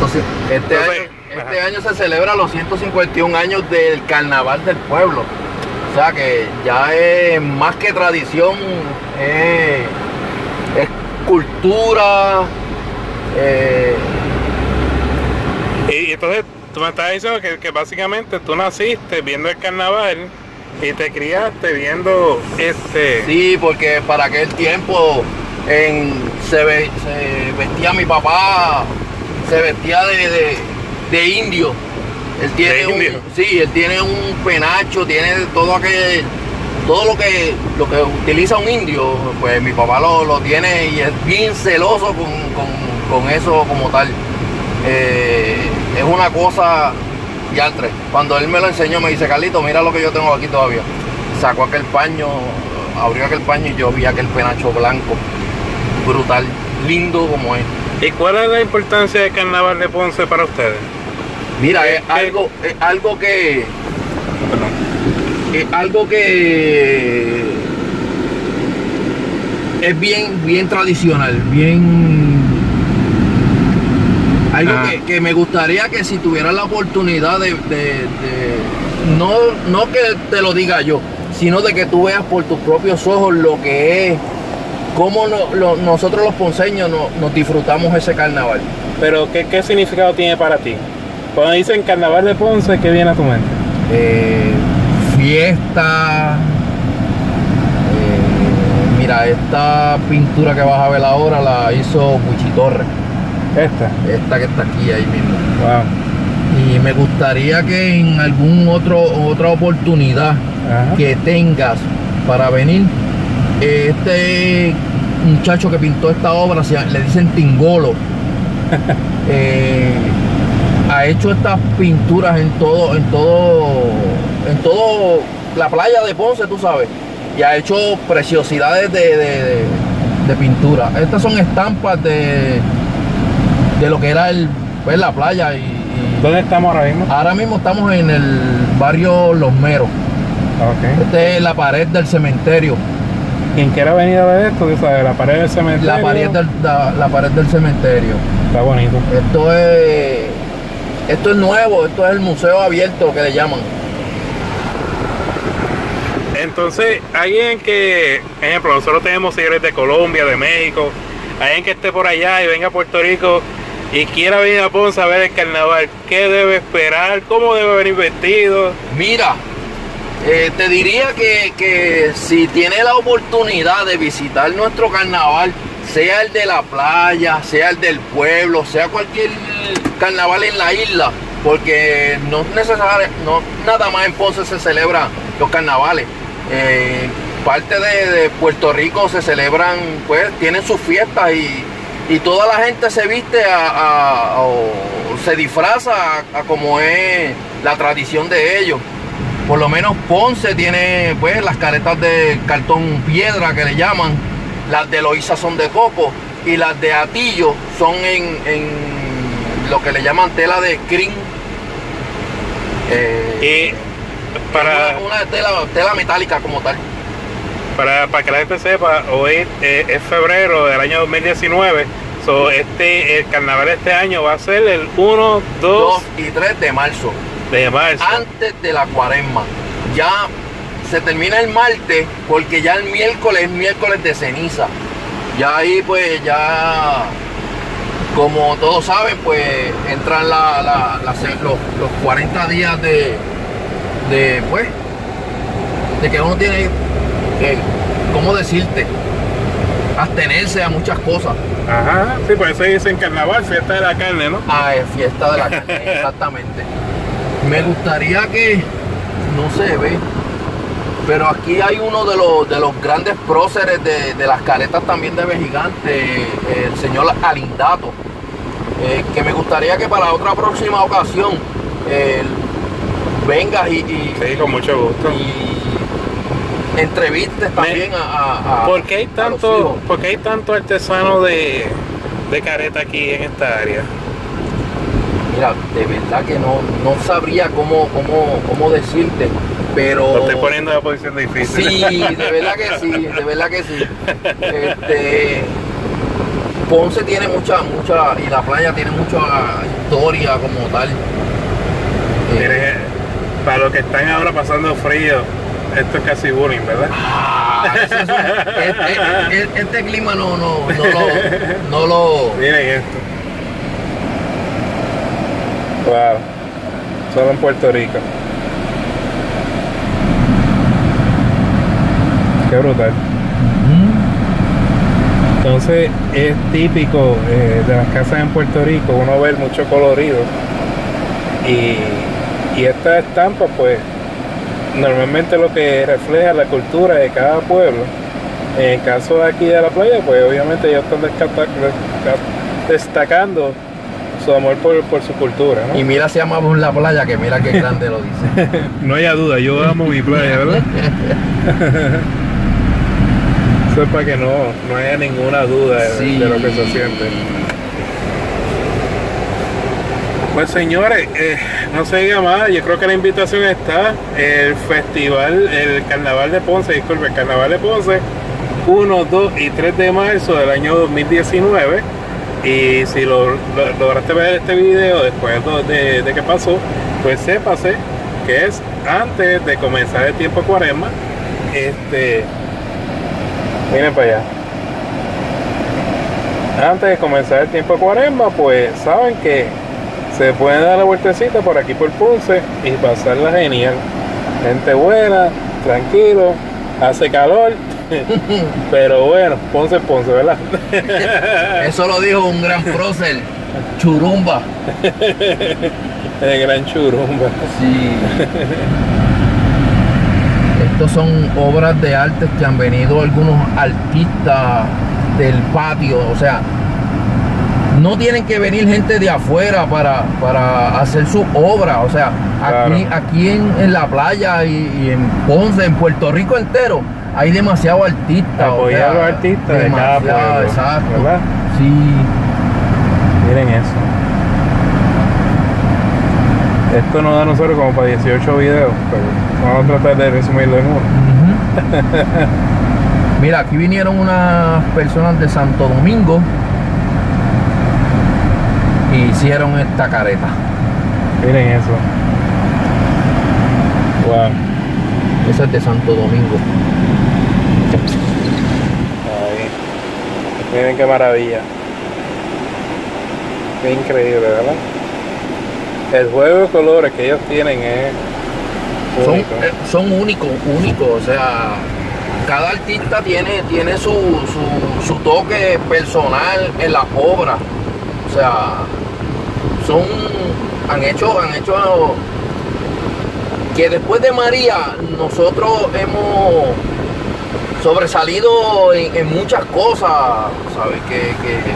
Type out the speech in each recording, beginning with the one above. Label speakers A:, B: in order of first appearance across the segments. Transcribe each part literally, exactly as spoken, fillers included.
A: Este,
B: Entonces,
A: año, este año se celebra los ciento cincuenta y un años del Carnaval del Pueblo. O sea que ya es más que tradición, es, es cultura. Eh,
B: y, y entonces tú me estás diciendo que, que básicamente tú naciste viendo el carnaval y te criaste viendo este...
A: Sí, porque para aquel tiempo en, se, ve, se vestía mi papá, se vestía de, de, de indio. Él tiene
B: ¿De indio?
A: un, sí, él tiene un penacho, tiene todo aquel, todo lo que lo que utiliza un indio, pues mi papá lo, lo tiene y es bien celoso con, con, con eso como tal. Eh, es una cosa diantre. Cuando él me lo enseñó me dice, Carlito, mira lo que yo tengo aquí todavía. Sacó aquel paño, abrió aquel paño y yo vi aquel penacho blanco, brutal, lindo como es.
B: ¿Y cuál es la importancia del carnaval de Ponce para ustedes?
A: Mira, es algo, es algo que es algo que es bien, bien tradicional, bien algo
B: ah.
A: que, que me gustaría que si tuviera la oportunidad de, de, de no, no que te lo diga yo, sino de que tú veas por tus propios ojos lo que es, cómo no, lo, nosotros los ponceños no, nos disfrutamos ese carnaval.
B: Pero ¿qué, qué significado tiene para ti? Cuando dicen Carnaval de Ponce, ¿qué viene a tu mente?
A: Eh, fiesta. Eh, mira, esta pintura que vas a ver ahora la hizo Buchi Torres.
B: ¿Esta?
A: Esta que está aquí ahí mismo.
B: Wow.
A: Y me gustaría que en algún otro otra oportunidad
B: Ajá.
A: que tengas para venir, este muchacho que pintó esta obra, le dicen Tingolo. eh, ha hecho estas pinturas en todo, en todo, en todo la playa de Ponce, tú sabes, y ha hecho preciosidades de, de, de, de pintura. Estas son estampas de, de lo que era el, pues, la playa. Y, y
B: ¿Dónde estamos ahora mismo?
A: Ahora mismo estamos en el barrio Los Meros.
B: Okay.
A: Esta es la pared del cementerio.
B: Quien quiera venir a ver esto, ¿sabes? La pared del cementerio.
A: La pared del, la, la pared del cementerio.
B: Está bonito.
A: Esto es, esto es nuevo, esto es el museo abierto que le llaman.
B: Entonces, alguien que, ejemplo, nosotros tenemos seguidores de Colombia, de México, alguien que esté por allá y venga a Puerto Rico y quiera venir a Ponce a ver el carnaval, ¿qué debe esperar? ¿Cómo debe venir vestido?
A: Mira, eh, te diría que, que si tiene la oportunidad de visitar nuestro carnaval, sea el de la playa, sea el del pueblo, sea cualquier carnaval en la isla, porque no es necesario, no nada más en Ponce se celebran los carnavales. Eh, parte de, de Puerto Rico se celebran, pues tienen sus fiestas y, y toda la gente se viste a, a, o se disfraza a, a como es la tradición de ellos. Por lo menos Ponce tiene pues las caretas de cartón piedra que le llaman, las de Loíza son de coco y las de Atillo son en, en lo que le llaman tela de crin. Eh,
B: y para
A: una, una tela, tela metálica como tal.
B: Para, para que la gente sepa, hoy eh, es febrero del año dos mil diecinueve. So, este, el carnaval este año va a ser el uno, dos
A: y tres de marzo.
B: De marzo.
A: Antes de la cuaresma. Ya se termina el martes porque ya el miércoles es miércoles de ceniza. Ya ahí pues ya, como todos saben, pues entran la, la, la, los, los cuarenta días de, de pues, de que uno tiene que, ¿cómo decirte? Abstenerse a muchas cosas.
B: Ajá, sí, por eso dicen carnaval, fiesta de la carne, ¿no?
A: Ah, es fiesta de la carne, exactamente. Me gustaría que, no se ve, pero aquí hay uno de los, de los grandes próceres de, de las caretas también de Vejigante, el señor Alindato, eh, que me gustaría que para otra próxima ocasión eh, vengas y, y,
B: sí, con mucho gusto.
A: Y entrevistes también me, a, a, a
B: ¿por qué hay tanto, ¿por qué hay tanto artesano de, de careta aquí en esta área?
A: Mira, de verdad que no, no sabría cómo, cómo, cómo decirte, pero...
B: Lo estoy poniendo en una posición difícil.
A: Sí, de verdad que sí, de verdad que sí. Este, Ponce tiene mucha, mucha, y la playa tiene mucha historia como tal.
B: Miren, eh, para los que están ahora pasando frío, esto es casi bullying, ¿verdad?
A: Ah, eso es un- este, este- este clima no, no, no lo, no lo.
B: Miren esto. Wow. Solo en Puerto Rico. Qué brutal. Entonces es típico eh, de las casas en Puerto Rico uno ver mucho colorido y, y esta estampa pues normalmente lo que refleja la cultura de cada pueblo. En el caso de aquí de la playa pues obviamente ellos están descata- destacando su amor por, por su cultura, ¿no?
A: Y mira si amamos la playa, que mira qué grande lo dice.
B: No haya duda, yo amo mi playa, ¿verdad? Eso es para que no, no haya ninguna duda de,
A: Sí.
B: de lo que se siente. Pues señores, eh, no se diga más, yo creo que la invitación está, el festival, el carnaval de Ponce, disculpe, el carnaval de Ponce, uno, dos y tres de marzo del año dos mil diecinueve. Y si lo, lo- lograste ver este video después de, de que pasó, pues sépase que es antes de comenzar el tiempo de cuaresma. Este, miren para allá. Antes de comenzar el tiempo de cuaresma, pues saben que se pueden dar la vueltecita por aquí por Ponce y pasarla genial. Gente buena, tranquilo, hace calor, pero bueno, Ponce es Ponce, ¿verdad?
A: Eso lo dijo un gran prócer, Churumba.
B: El gran churumba.
A: Sí. Estos son obras de arte que han venido algunos artistas del patio, o sea, no tienen que venir gente de afuera para, para hacer su obra, o sea, aquí,
B: Claro.
A: aquí en, en la playa y, y en Ponce, en Puerto Rico entero, hay demasiados artistas. o
B: Apoyar
A: sea,
B: a los artistas de cada
A: demasiado,
B: pueblo,
A: exacto.
B: ¿verdad?
A: Sí.
B: Miren eso. Esto nos da a nosotros como para dieciocho videos, pero vamos a tratar de resumirlo en uno.
A: Ujú. Mira, aquí vinieron unas personas de Santo Domingo y hicieron esta careta.
B: Miren eso. Wow.
A: Esa es de Santo Domingo.
B: Ahí. Miren qué maravilla. Qué increíble, ¿verdad? El juego de colores que ellos tienen es
A: Son,
B: único.
A: eh, son únicos, únicos. O sea, cada artista tiene, tiene su, su, su toque personal en las obras. O sea, son, han hecho, han hecho que después de María nosotros hemos sobresalido en, en muchas cosas, ¿sabes? Que, que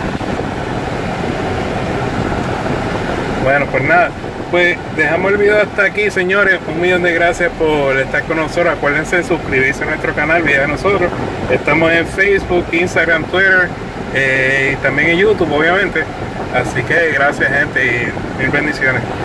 B: Bueno, pues nada, pues dejamos el video hasta aquí, señores. Un millón de gracias por estar con nosotros. Acuérdense de suscribirse a nuestro canal, Vida de Nosotros. Estamos en Facebook, Instagram, Twitter eh, y también en YouTube, obviamente. Así que gracias, gente, y mil bendiciones.